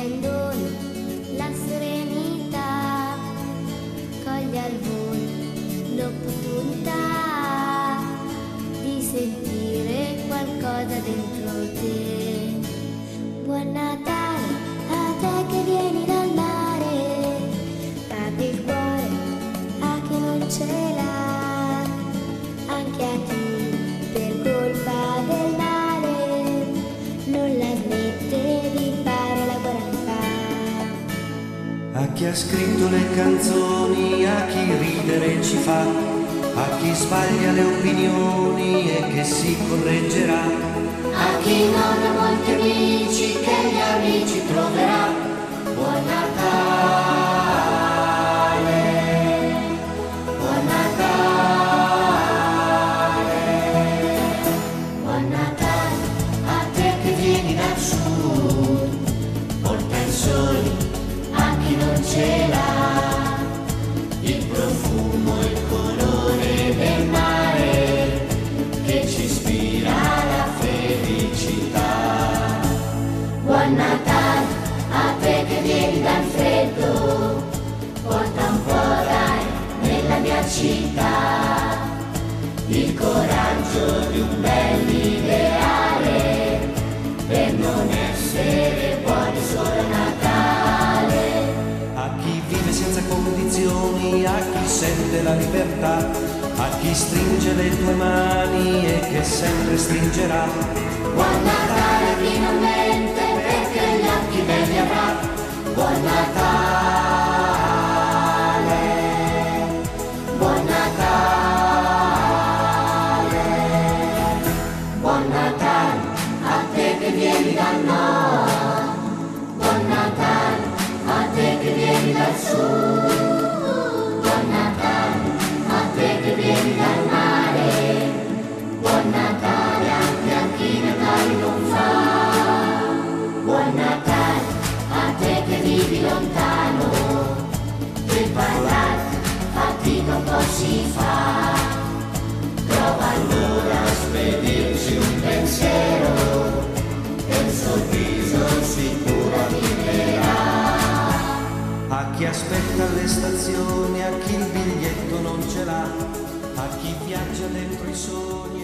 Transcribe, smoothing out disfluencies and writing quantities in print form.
in dono la serenità, coglie al volo l'opportunità di sentire qualcosa dentro te. Buon Natale a te che vieni dal mare, apri il cuore a chi non ce l'ha, anche a chi per colpa del male non la smette di fare la guerra che fa. A chi ha scritto le canzoni, a chi ridere ci fa, a chi sbaglia le opinioni e che si correggerà, A chi non ha molti amici che gli amici troverà. Buon Natale, buon Natale, buon Natale a te che vieni dal sud, porta il sole a chi non ce l'ha, il profumo e il colore del mare che ci ispira la felicità. Buon Natale a te che vieni dal freddo, porta un po' d'aria nella mia città, il coraggio di un bell'ideale per non essere buoni solo a Natale. a chi vive senza condizioni, a chi sente la libertà, a chi stringe le tue mani e che sempre stringerà. Buon Natale a chi non mente perché gli occhi belli avrà. Buon Natale, buon Natale, buon Natale a te che vieni dal nord, buon Natale a te che vieni dal sud, buon Natale a te che vieni dal mare, buon Natale anche a chi Natale non fa. Buon Natale a te che vivi lontano, per parlarti fatica un po' si fa, prova allora a spedirci un pensiero e un sorriso sicuro arriverà. A chi aspetta alle stazioni, a chi il biglietto non ce l'ha, a chi viaggia dentro i sogni